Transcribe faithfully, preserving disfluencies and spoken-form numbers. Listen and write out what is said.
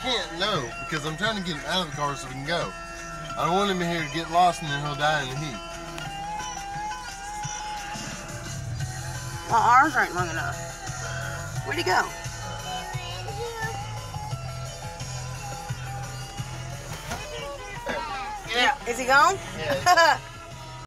can't, no, because I'm trying to get him out of the car so we can go. I don't want him here to get lost and then he'll die in the heat. My arms aren't long enough. Where'd he go? Yeah. Is he gone? Yeah.